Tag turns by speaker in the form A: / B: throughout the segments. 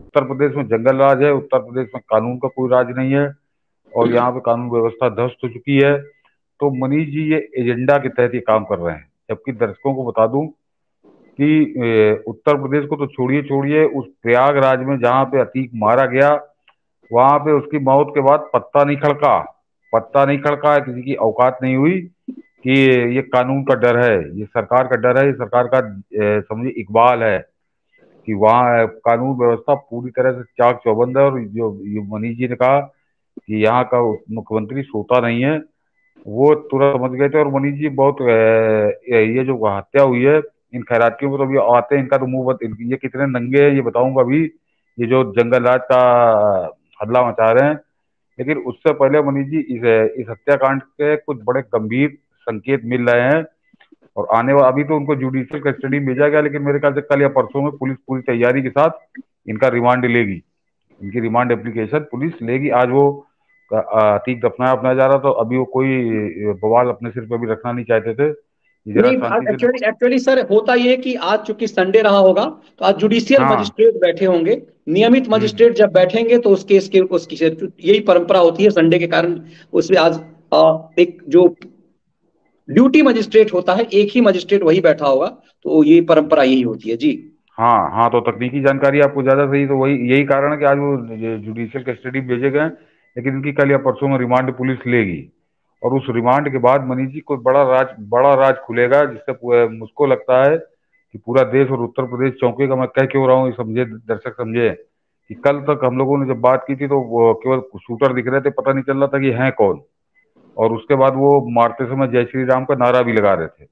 A: उत्तर प्रदेश में जंगल राज है, उत्तर प्रदेश में कानून का कोई राज नहीं है और यहाँ पे कानून व्यवस्था ध्वस्त हो चुकी है। तो मनीष जी ये एजेंडा के तहत ये काम कर रहे हैं। जबकि दर्शकों को बता दूं कि उत्तर प्रदेश को तो छोड़िए छोड़िए, उस प्रयागराज में जहाँ पे अतीक मारा गया, वहां पे उसकी मौत के बाद पत्ता नहीं खड़का। पत्ता नहीं खड़का है, किसी की औकात नहीं हुई कि ये कानून का डर है, ये सरकार का डर है, ये सरकार का समझिए इकबाल है कि वहाँ कानून व्यवस्था पूरी तरह से चाक चौबंद है। और जो ये मनीष जी ने कहा कि यहाँ का मुख्यमंत्री सोता नहीं है, वो तुरंत समझ गए थे। और मनीष जी बहुत ये जो हत्या हुई है, इन खैरातियों में तो अभी आते हैं, इनका तो मुंह ये कितने नंगे हैं ये बताऊंगा अभी। ये जो जंगल राज का हल्ला मचा रहे हैं, लेकिन उससे पहले मनीष जी इस हत्याकांड के कुछ बड़े गंभीर संकेत मिल रहे हैं। और आने वाला, अभी तो उनको जुडिशियल कस्टडी में भेजा गया, लेकिन मेरे ख्याल से कल या परसों में पुलिस पूरी तैयारी के साथ इनका रिमांड लेगी। इनकी रिमांड एप्लीकेशन पुलिस लेगी। आज वो अतीक दफनाया अपनाया जा रहा था, तो अभी वो कोई बवाल अपने सिर पे भी रखना नहीं चाहते थे कि जरा
B: नहीं,
A: शांति से।
B: एक्चुअली एक्चुअली सर होता ये है कि आज चूंकि संडे रहा होगा, तो आज जुडिशियल
A: हाँ।
B: मजिस्ट्रेट बैठे होंगे। नियमित मजिस्ट्रेट जब बैठेंगे तो उस केस के उसकी यही परंपरा होती है संडे के कारण। उसमें आज एक जो ड्यूटी मजिस्ट्रेट होता है, एक ही मजिस्ट्रेट वही बैठा होगा। तो ये परंपरा यही होती है जी।
A: हाँ हाँ, तो तकनीकी जानकारी आपको ज्यादा सही, तो वही यही कारण है कि आज वो जुडिशियल कस्टडी भेजे गए हैं। लेकिन इनकी कल या परसों में रिमांड पुलिस लेगी। और उस रिमांड के बाद मनीष जी को बड़ा राज खुलेगा, जिससे मुझको लगता है कि पूरा देश और उत्तर प्रदेश चौंकेगा। मैं कह क्यों रहा हूँ ये समझे, दर्शक समझे कि कल तक हम लोगों ने जब बात की थी तो वो केवल शूटर दिख रहे थे, पता नहीं चल रहा था कि हैं कौन। और उसके बाद वो मारते समय जय श्री राम का नारा भी लगा रहे थे।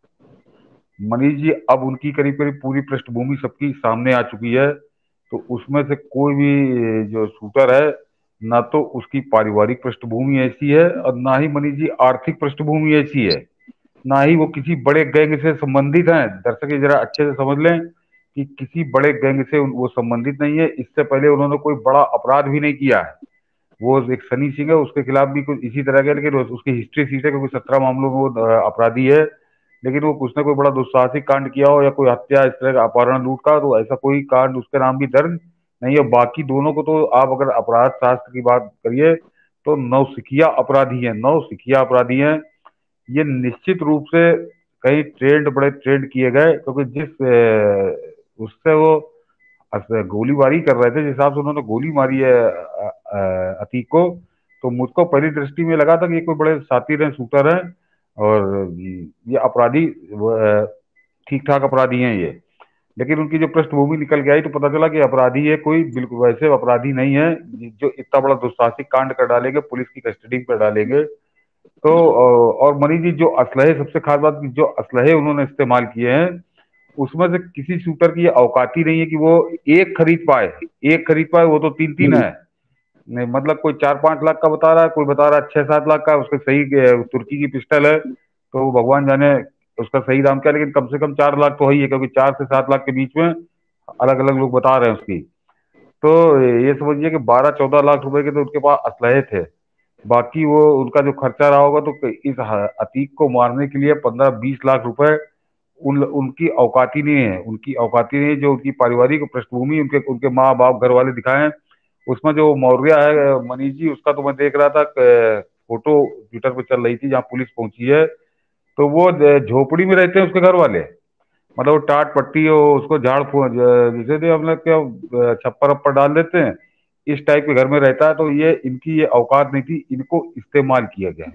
A: मनीष जी अब उनकी करीब करीब पूरी पृष्ठभूमि सबकी सामने आ चुकी है। तो उसमें से कोई भी जो शूटर है, ना तो उसकी पारिवारिक पृष्ठभूमि ऐसी है और ना ही मनीष जी आर्थिक पृष्ठभूमि ऐसी है, ना ही वो किसी बड़े गैंग से संबंधित हैं। दर्शक ये जरा अच्छे से समझ लें कि किसी बड़े गैंग से वो संबंधित नहीं है। इससे पहले उन्होंने कोई बड़ा अपराध भी नहीं किया है। वो एक सनी सिंह है, उसके खिलाफ भी कुछ इसी तरह के, लेकिन उसकी हिस्ट्री सीट है क्योंकि 17 मामलों में वो अपराधी है। लेकिन वो कुछ ना कोई बड़ा दुस्साहसिक कांड किया हो या कोई हत्या इस तरह का अपहरण लूट का, तो ऐसा कोई कांड उसके नाम भी दर्ज नहीं है। बाकी दोनों को तो आप अगर अपराध शास्त्र की बात करिए तो नौसिखिया अपराधी हैं, नौसिखिया अपराधी हैं। ये निश्चित रूप से कई बड़े ट्रेंड किए गए, क्योंकि जिस उससे वो गोलीबारी कर रहे थे, जिस हिसाब से उन्होंने गोली मारी है अतीक को, तो मुझको पहली दृष्टि में लगा था कि ये कोई बड़े शातिर हैं, शूटर हैं। और ये अपराधी ठीक ठाक अपराधी हैं ये। लेकिन उनकी जो पृष्ठभूमि निकल के आई तो पता चला कि अपराधी है कोई बिल्कुल वैसे अपराधी नहीं है जो इतना बड़ा दुस्साहसिक कांड कर डालेंगे, पुलिस की कस्टडी कर डालेंगे। तो और मनीष जी जो असलहे, सबसे खास बात कि जो असलहे उन्होंने इस्तेमाल किए हैं, उसमें से किसी शूटर की ये औकात ही नहीं है कि वो एक खरीद पाए। एक खरीद पाए, वो तो तीन तीन
B: हम्म।
A: है। नहीं मतलब कोई 4-5 लाख का बता रहा है, कोई बता रहा है 6-7 लाख का, उसके सही तुर्की की पिस्टल है, तो वो भगवान जाने उसका सही दाम क्या है, लेकिन कम से कम 4 लाख तो है ही है, क्योंकि 4 से 7 लाख के बीच में अलग अलग लोग बता रहे हैं उसकी। तो ये समझिए कि 12-14 लाख रुपए के तो उनके पास असलहे थे। बाकी वो उनका जो खर्चा रहा होगा, तो इस अतीक को मारने के लिए 15-20 लाख रुपए उनकी औकाती नहीं है, उनकी औकाती नहीं है। जो उनकी पारिवारिक पृष्ठभूमि, उनके उनके माँ बाप घर वाले दिखाए, उसमें जो मौर्य है मनीष जी, उसका तो मैं देख रहा था फोटो ट्विटर पे चल रही थी जहाँ पुलिस पहुंची है, तो वो झोपड़ी में रहते हैं उसके घर वाले। मतलब वो टाट पट्टी हो, उसको झाड़ फूक जिसे भी हम लोग क्या छप्पर अप्पर डाल देते हैं, इस टाइप के घर में रहता है। तो ये इनकी ये औकात नहीं थी, इनको इस्तेमाल किया गया है।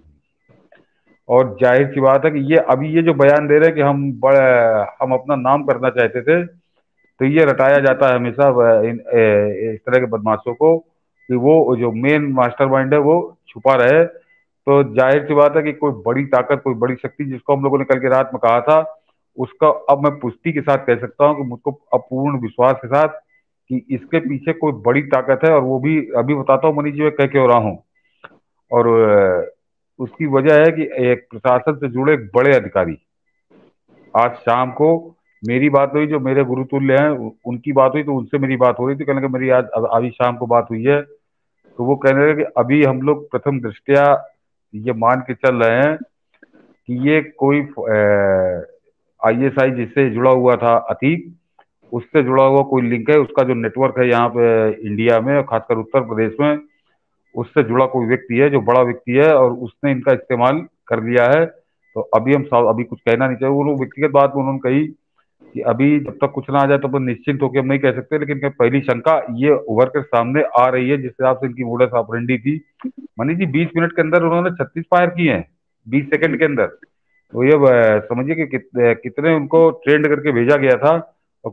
A: और जाहिर सी बात है कि ये अभी ये जो बयान दे रहे हैं कि हम अपना नाम करना चाहते थे, तो ये रटाया जाता है हमेशा इस तरह के बदमाशों को कि वो जो मेन मास्टरमाइंड है वो छुपा रहे। तो जाहिर सी बात है कि कोई बड़ी ताकत, कोई बड़ी शक्ति, जिसको हम लोगों ने कल की रात में कहा था, उसका अब मैं पुष्टि के साथ कह सकता हूँ कि मुझको अपूर्ण विश्वास के साथ कि इसके पीछे कोई बड़ी ताकत है। और वो भी अभी बताता हूँ मनीष जी, मैं कह क्यों रहा हूँ। और उसकी वजह है कि एक प्रशासन से जुड़े एक बड़े अधिकारी, आज शाम को मेरी बात हुई, जो मेरे गुरुतुल्य हैं उनकी बात हुई, तो उनसे मेरी बात हो रही थी। कहने कि मेरी आज अभी शाम को बात हुई है, तो वो कहने लगे कि अभी हम लोग प्रथम दृष्टया ये मान के चल रहे हैं कि ये कोई ISI जिससे जुड़ा हुआ था अतीक, उससे जुड़ा हुआ कोई लिंक है, उसका जो नेटवर्क है यहाँ पे इंडिया में, खासकर उत्तर प्रदेश में, उससे जुड़ा कोई व्यक्ति है जो बड़ा व्यक्ति है, और उसने इनका इस्तेमाल कर लिया है। तो अभी हम अभी कुछ कहना नहीं चाहिए। वो व्यक्तिगत बात में उन्होंने कही कि अभी जब तक कुछ ना आ जाए तो अपन निश्चिंत होकर हम नहीं कह सकते, लेकिन पहली शंका ये उभर कर सामने आ रही है जिस हिसाब से इनकी मोडस ऑपरेंडी थी। मनीष जी 20 मिनट के अंदर उन्होंने 36 फायर किए हैं, 20 सेकंड के अंदर। तो ये समझिए कि कितने उनको ट्रेंड करके भेजा गया था, और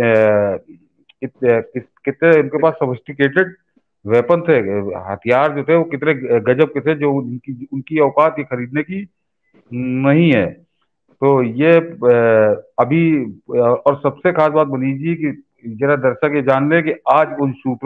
A: कितने उनके पास सोफिस्टिकेटेड वेपन थे, हथियार जो थे वो कितने गजब के थे, जो उनकी उनकी औकात ये खरीदने की नहीं है। तो ये अभी और सबसे खास बात मनीष जी की जरा दर्शक ये जान ले कि आज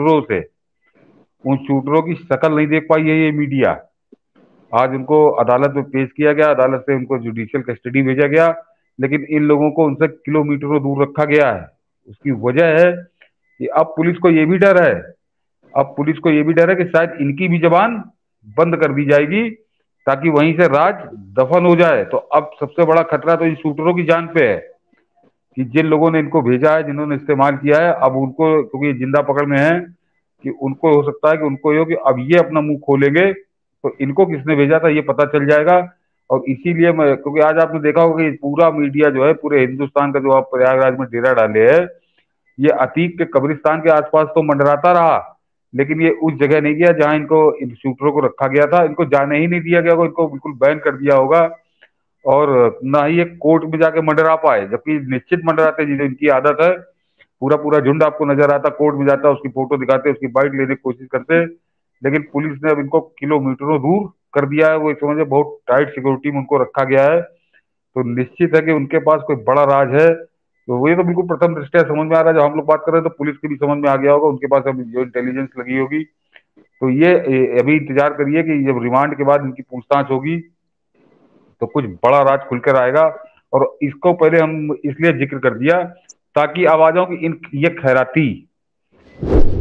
A: उन शूटरों की शक्ल नहीं देख पाई है ये मीडिया। आज उनको अदालत में पेश किया गया, अदालत से उनको जुडिशियल कस्टडी भेजा गया, लेकिन इन लोगों को उनसे किलोमीटरों दूर रखा गया है। उसकी वजह है कि अब पुलिस को ये भी डर है, अब पुलिस को ये भी डर है कि शायद इनकी भी जबान बंद कर दी जाएगी ताकि वहीं से राज दफन हो जाए। तो अब सबसे बड़ा खतरा तो इन शूटरों की जान पे है कि जिन लोगों ने इनको भेजा है, जिन्होंने इस्तेमाल किया है, अब उनको, क्योंकि ये जिंदा पकड़ में है, कि उनको हो सकता है कि उनको ये हो कि अब ये अपना मुंह खोलेंगे तो इनको किसने भेजा था ये पता चल जाएगा। और इसीलिए मैं, क्योंकि आज आपने देखा होगा कि पूरा मीडिया जो है पूरे हिंदुस्तान का, जो आप प्रयागराज में डेरा डाले है, ये अतीक के कब्रिस्तान के आसपास तो मंडराता रहा, लेकिन ये उस जगह नहीं गया जहां इनको, इन शूटरों को रखा गया था। इनको जाने ही नहीं दिया गया होगा, इनको बिल्कुल बैन कर दिया होगा, और ना ही ये कोर्ट में जाके मंडरा पाए, जबकि निश्चित मंडराते, जिसे इनकी आदत है। पूरा पूरा झुंड आपको नजर आता, कोर्ट में जाता, उसकी फोटो दिखाते, उसकी बाइट लेने की कोशिश करते, लेकिन पुलिस ने अब इनको किलोमीटरों दूर कर दिया है। वो समझे बहुत टाइट सिक्योरिटी में उनको रखा गया है। तो निश्चित है कि उनके पास कोई बड़ा राज है। तो ये तो बिल्कुल प्रथम दृष्टया समझ में आ रहा है। जब हम लोग बात कर रहे हैं तो पुलिस की भी समझ में आ गया होगा, उनके पास अभी जो इंटेलिजेंस लगी होगी। तो ये अभी इंतजार करिए कि जब रिमांड के बाद इनकी पूछताछ होगी तो कुछ बड़ा राज खुलकर आएगा। और इसको पहले हम इसलिए जिक्र कर दिया ताकि अब आ जाओ कि इन ये खैराती